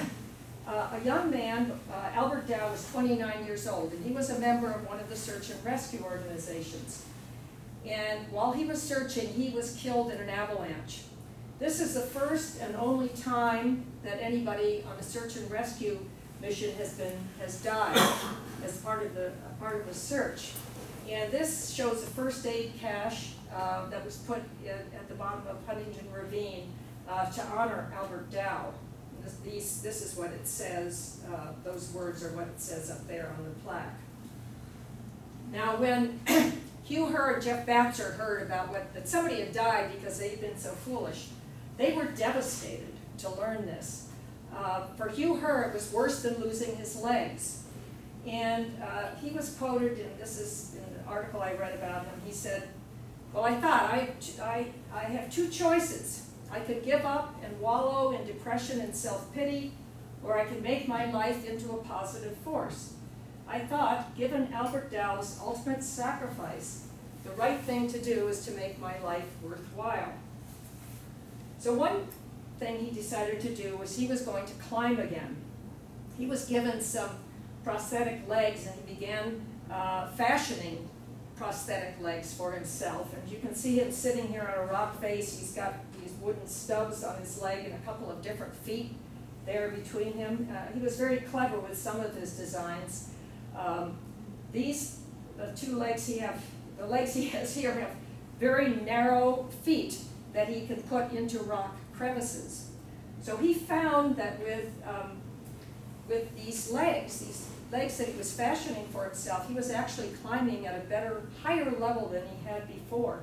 a young man, Albert Dow, was 29 years old, and he was a member of one of the search and rescue organizations. And while he was searching, he was killed in an avalanche. This is the first and only time that anybody on a search and rescue mission has died as part of the search. And this shows a first aid cache that was put at the bottom of Huntington Ravine to honor Albert Dow. This is what it says, those words are what it says up there on the plaque. Now when Hugh Herr and Jeff Batzer heard about that somebody had died because they'd been so foolish, they were devastated to learn this. For Hugh Herr, it was worse than losing his legs. And he was quoted, and this is in the article I read about him, he said, well, I thought I have two choices. I could give up and wallow in depression and self-pity, or I could make my life into a positive force. I thought, given Albert Dow's ultimate sacrifice, the right thing to do is to make my life worthwhile. So one thing he decided to do was he was going to climb again. He was given some prosthetic legs and he began fashioning prosthetic legs for himself. And you can see him sitting here on a rock face. He's got these wooden stubs on his leg and a couple of different feet there between him. He was very clever with some of his designs. The two legs the legs he has here have very narrow feet that he can put into rock crevices. So he found that with these legs that he was fashioning for himself, he was actually climbing at a higher level than he had before.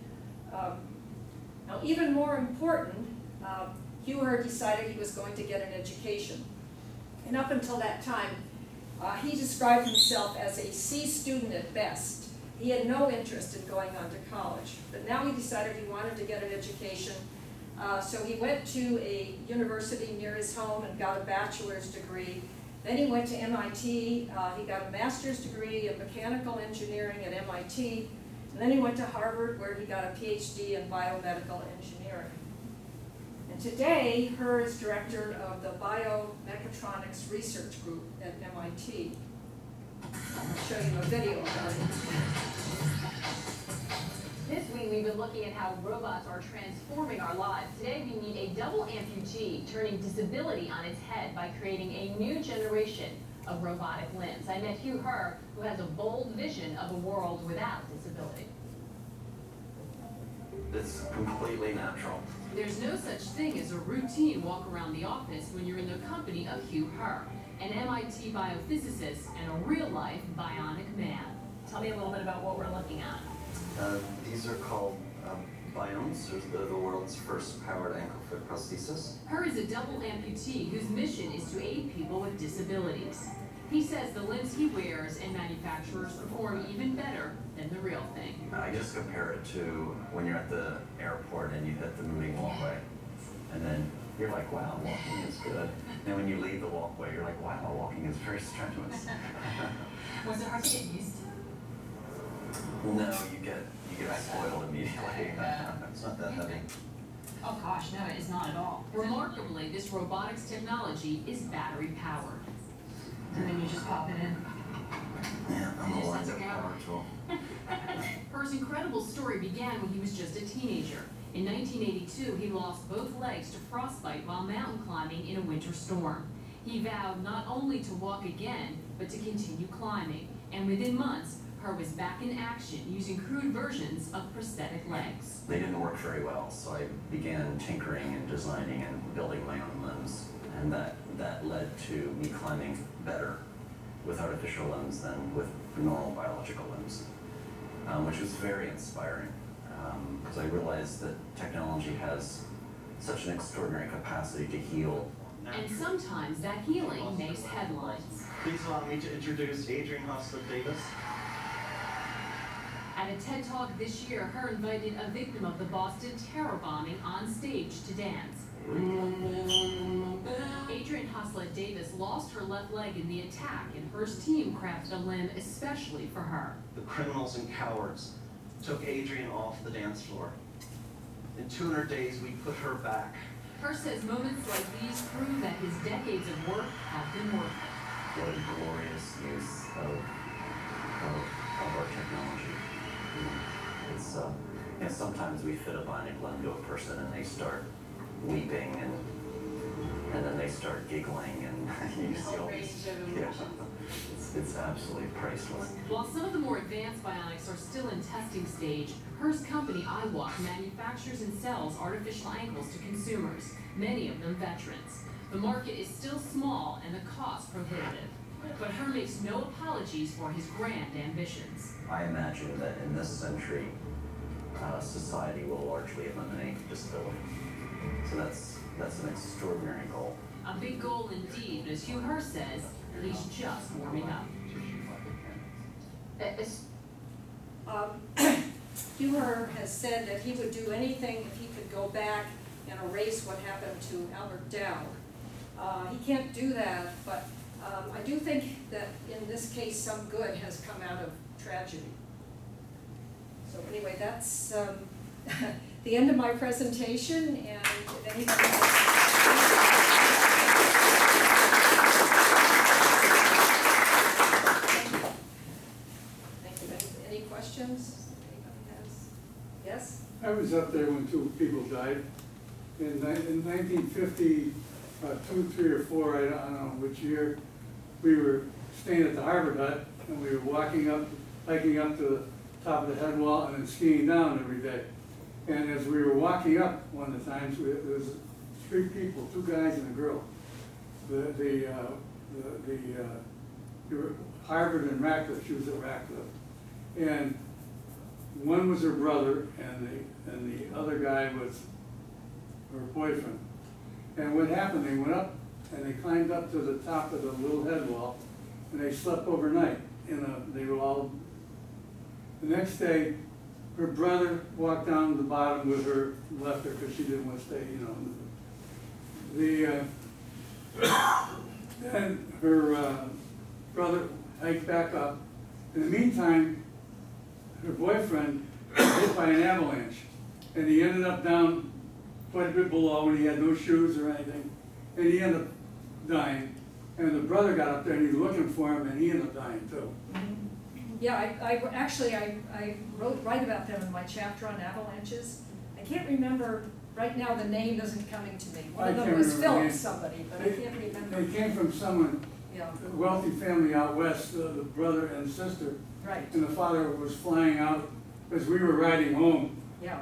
Now, even more important, Hugh Herr decided he was going to get an education. And up until that time, he described himself as a C student at best. He had no interest in going on to college, but now he decided he wanted to get an education. So he went to a university near his home and got a bachelor's degree. Then he went to MIT. He got a master's degree in mechanical engineering at MIT. And then he went to Harvard, where he got a PhD in biomedical engineering. And today, Herr is director of the Biomechatronics Research Group at MIT. I'll show you a video about it. This week, we've been looking at how robots are transforming our lives. Today, we meet a double amputee turning disability on its head by creating a new generation of robotic limbs. I met Hugh Herr, who has a bold vision of a world without disability. It's completely natural. There's no such thing as a routine walk around the office when you're in the company of Hugh Herr, an MIT biophysicist and a real-life bionic man. Tell me a little bit about what we're looking at. These are called Biomes. They're the world's first powered ankle-foot prosthesis. Herr is a double amputee whose mission is to aid people with disabilities. He says the limbs he wears and manufacturers perform even better than the real thing. I just compare it to when you're at the airport and you hit the moving walkway. And then you're like, wow, walking is good. And when you leave the walkway, you're like, wow, walking is very strenuous. Was it hard to get used to? No, you get spoiled immediately. It's not that heavy. Oh gosh, no, it is not at all. Remarkably, this robotics technology is battery powered. And then you just pop it in. Yeah, I'm a Just wind has up to go. power tool. Herr's incredible story began when he was just a teenager. In 1982, he lost both legs to frostbite while mountain climbing in a winter storm. He vowed not only to walk again, but to continue climbing. And within months, Herr was back in action using crude versions of prosthetic legs. They didn't work very well, so I began tinkering and designing and building my own limbs. And that led to me climbing better with artificial limbs than with normal biological limbs, which was very inspiring, because I realized that technology has such an extraordinary capacity to heal. And sometimes that healing makes headlines. Please allow me to introduce Adrian Hostler-Davis. At a TED Talk this year, Herr invited a victim of the Boston terror bombing on stage to dance. Adrian Hostler-Davis lost her left leg in the attack, and Herr's team crafted a limb especially for her. The criminals and cowards took Adrian off the dance floor. In 200 days, we put her back. Herr says moments like these prove that his decades of work have been worth it. What a glorious use of our technology. Yeah, sometimes we fit a bionic limb to a person and they start weeping and then they start giggling and you see all these, yeah, it's absolutely priceless. While some of the more advanced bionics are still in testing stage, Hearst company iWalk manufactures and sells artificial ankles to consumers, many of them veterans. The market is still small and the cost prohibitive, but Her makes no apologies for his grand ambitions. I imagine that in this century, society will largely eliminate disability. So that's an extraordinary goal. A big goal indeed, but as Hugh Hearst says, he's just warming up. Hugh Hearst has said that he would do anything if he could go back and erase what happened to Albert Dow. He can't do that, but I do think that in this case some good has come out of tragedy. So anyway, that's the end of my presentation, and if anybody Thank you. Any questions? Anybody has? Yes? I was up there when 2 people died. In 1950, 2, 3, or 4, I don't know which year, we were staying at the Harvard Hut, and we were hiking up to the top of the head wall and then skiing down every day. And as we were walking up one of the times, there was 3 people, 2 guys and a girl. They were Harvard and Radcliffe. She was at Radcliffe, and one was her brother, and the other guy was her boyfriend. And what happened? They went up and they climbed up to the top of the little head wall, and they slept overnight. They were all. The next day, her brother walked down to the bottom with her, left her because she didn't want to stay, then her brother hiked back up. In the meantime, her boyfriend was hit by an avalanche, and he ended up down quite a bit below, and he had no shoes or anything, and he ended up dying. And the brother got up there, and he was looking for him, and he ended up dying too. Yeah, I write about them in my chapter on avalanches. I can't remember, right now the name isn't coming to me. One of them was Philip somebody, but I can't remember. They came from someone, Yeah, a wealthy family out west, the brother and sister, right, and the father was flying out, as we were riding home, yeah.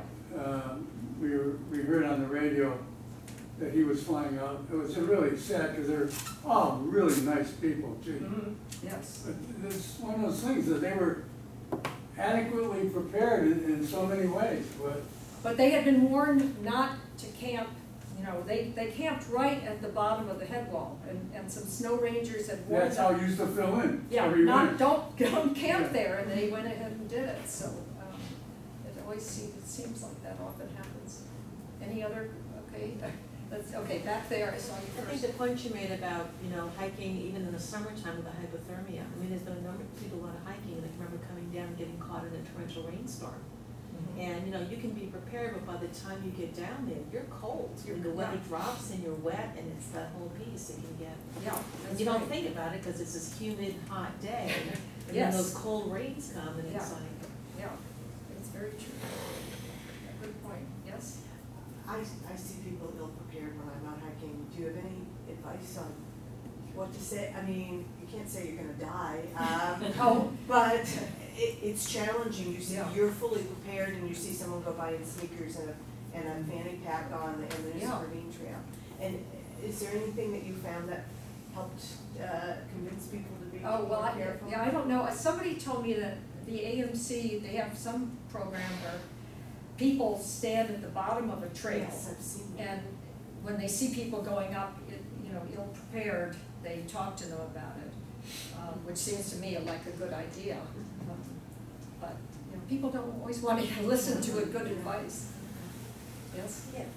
we heard on the radio that he was flying out. It was really sad because they're all really nice people, gee. Mm-hmm. Yes. But it's one of those things that they were adequately prepared in so many ways. But they had been warned not to camp, they camped right at the bottom of the head wall, and some snow rangers had warned That's how them. it used to fill in. Yeah, every winter. don't camp there, and they went ahead and did it, so it seems like that often happens. Any other, okay, back there, I saw you I think first. the point you made about, hiking even in the summertime with the hypothermia, I mean, there's been a number of people a lot of hiking, and I can remember coming down and getting caught in a torrential rainstorm. Mhm. And, you can be prepared, but by the time you get down there, you're cold. And the weather drops and you're wet, and it's that whole piece that can get. Yeah, that's You don't right. think about it because it's this humid, hot day, and then Yes. those cold rains come, and it's Yeah. like. Yeah, it's very true. Good point, yes? I see people ill prepared when I'm out hiking. Do you have any advice on what to say? I mean, you can't say you're gonna die, Oh. but it's challenging. You see, Yeah. you're fully prepared, and you see someone go by in sneakers and a fanny pack on, and there's Yeah. a ravine trail. And is there anything that you found that helped convince people to be Oh, well, more careful? I don't know. Somebody told me that the AMC, they have some program where people stand at the bottom of a trail. Yes, I've seen that. And when they see people going up, ill prepared, they talk to them about it, which seems to me like a good idea. But, people don't always want to listen to a good advice. Yes? Yeah,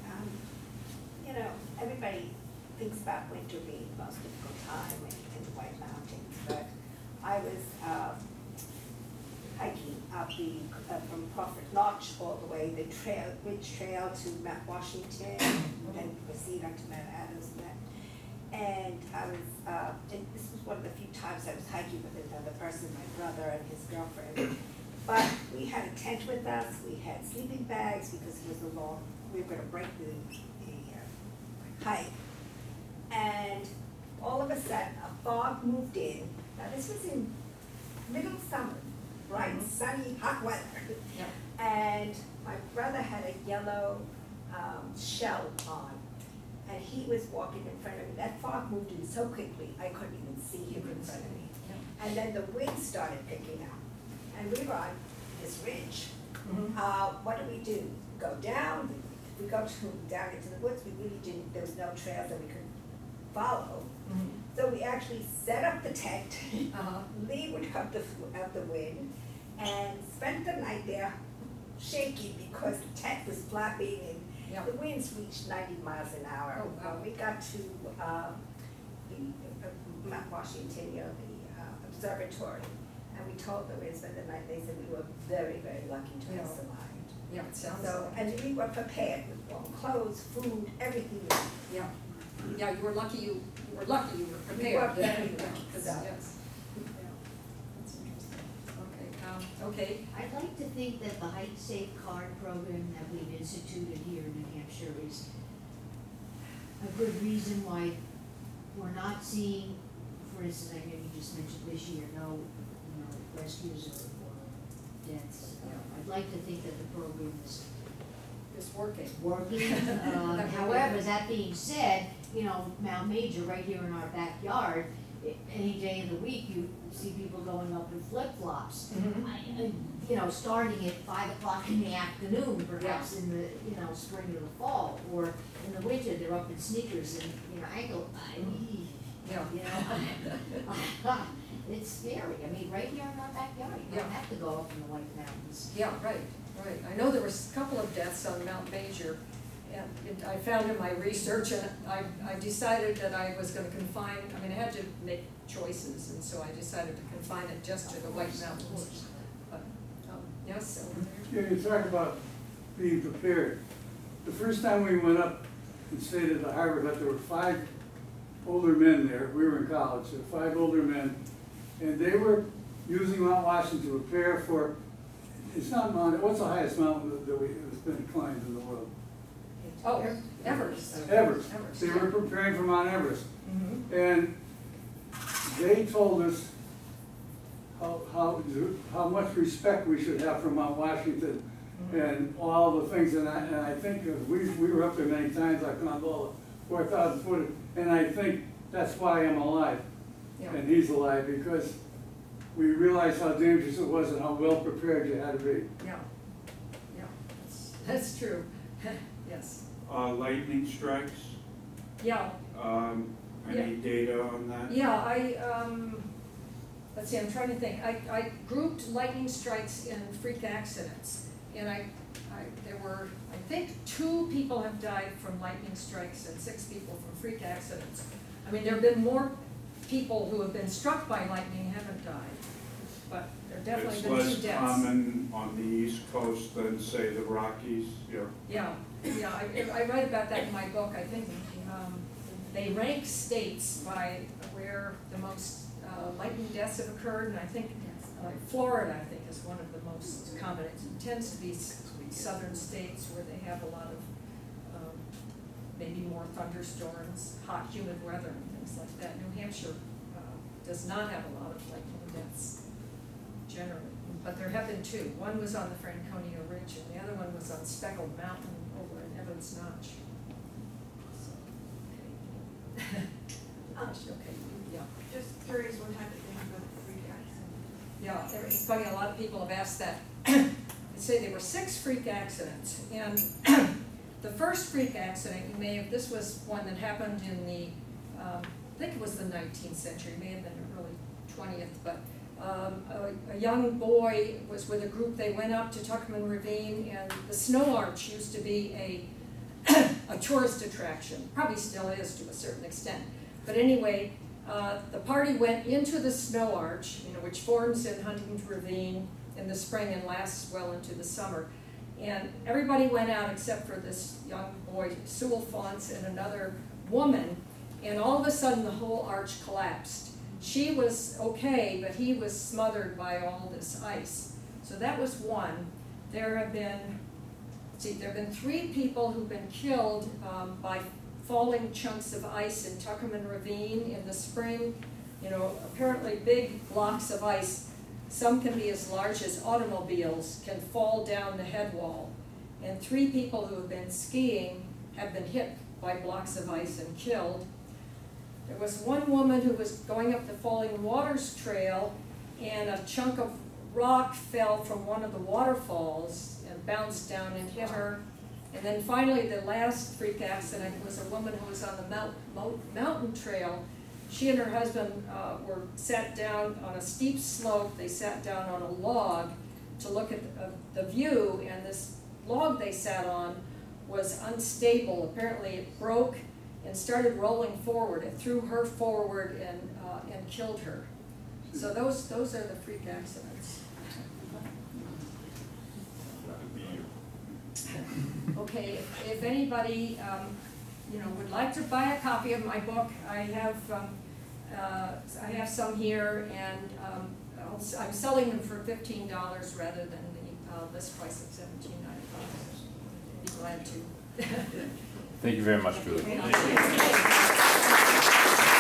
everybody thinks about winter being the most difficult time in the White Mountains, but I was hiking up from Crawford Notch all the way, the Ridge Trail to Mount Washington, and proceed on to Mount Adams. And I was, and this was one of the few times I was hiking with another person, my brother and his girlfriend. But we had a tent with us, we had sleeping bags because it was we were gonna break the hike. And all of a sudden, a fog moved in. Now, this was in middle summer, bright, sunny, hot weather. Yeah. And my brother had a yellow shell on, and he was walking in front of me. That fog moved in so quickly, I couldn't even see him in front of me. And then the wind started picking up, and we were on this ridge. What do? Go down? We go down into the woods. We really didn't, there was no trail that we could follow. So we actually set up the tent, leeward of the wind, and spent the night there shaking because the tent was flapping and the winds reached 90 miles an hour. Oh, wow. We got to Mount Washington, the observatory, and we told them we'd spend the night. They said we were very, very lucky to have survived. Yeah, it sounds So, like. and we were prepared with warm clothes, food, everything. Yeah, yeah, you were lucky you were prepared. We were very lucky, Because, so. yes. Yeah, that's interesting. Okay, I'd like to think that the Hike Safe Card program that we've instituted here in New Hampshire is a good reason why we're not seeing, for instance, I know you just mentioned this year, no rescues or deaths. I'd like to think that the program is it's working. However, that being said, Mount Major right here in our backyard, any day of the week, you see people going up in flip-flops. Starting at 5 o'clock in the afternoon, perhaps in the, spring or the fall, or in the winter, they're up in sneakers and, ankle. It's scary. I mean, right here in our backyard, you don't have to go up in the White Mountains. Yeah, right. I know there was a couple of deaths on Mount Major, and I found in my research, and I decided that I was gonna confine, I had to make choices, and so I decided to confine it just to the White Mountains. But, yes, over there. Yeah, you talk about being prepared. The first time we went up and stayed at the Harbor Hut, there were 5 older men there. We were in college, there were 5 older men, and they were using Mount Washington to prepare for, it's not Mount, what's the highest mountain that has been climbed in the world? Oh, Everest. Everest. They were preparing for Mount Everest. And they told us how much respect we should have for Mount Washington and all the things. And I think we were up there many times. I climbed all the 4,000 foot, and I think that's why I'm alive. And he's alive, because we realized how dangerous it was and how well prepared you had to be. Yeah, that's true. Yes. Lightning strikes? Yeah. Any data on that? Yeah, let's see, I'm trying to think. I grouped lightning strikes in freak accidents, and there were, I think 2 people have died from lightning strikes and 6 people from freak accidents. There have been more people who have been struck by lightning haven't died, but there definitely been 2 deaths. It's less common on the East Coast than, say, the Rockies. Yeah, I write about that in my book. I think they rank states by where the most lightning deaths have occurred, and I think Florida, I think, is one of the most common. It tends to be southern states where they have a lot of maybe more thunderstorms, hot, humid weather, and things like that. New Hampshire does not have a lot of lightning deaths generally, but there have been 2. One was on the Franconia Ridge, and the other one was on Speckled Mountain over in Evans Notch. So, okay, yeah. Just curious what type of thing about the freak accident? Yeah, it's funny, a lot of people have asked that. They say there were 6 freak accidents, and the first freak accident, this was one that happened in the, I think it was the 19th century, may have been the early 20th, but a young boy was with a group. They went up to Tuckerman Ravine, and the Snow Arch used to be a tourist attraction, probably still is to a certain extent. But anyway, the party went into the Snow Arch, which forms in Huntington Ravine in the spring and lasts well into the summer. And everybody went out except for this young boy, Sewell Faunce, and another woman, and all of a sudden the whole arch collapsed. She was okay, but he was smothered by all this ice. So that was one. There have been 3 people who've been killed by falling chunks of ice in Tuckerman Ravine in the spring. You know, apparently big blocks of ice, some can be as large as automobiles, can fall down the head wall. And 3 people who have been skiing have been hit by blocks of ice and killed. There was one woman who was going up the Falling Waters Trail, and a chunk of rock fell from one of the waterfalls and bounced down and hit her. And then finally, the last freak accident was a woman who was on the mountain trail. She and her husband were sat down on a steep slope. They sat down on a log to look at the view, and this log they sat on was unstable. Apparently it broke and started rolling forward. It threw her forward and killed her. So those are the freak accidents. Okay, if anybody would like to buy a copy of my book, I have some here, and I'm selling them for $15 rather than the list price of $17.95. I'd be glad to. Thank you very much, Julie. Thank you.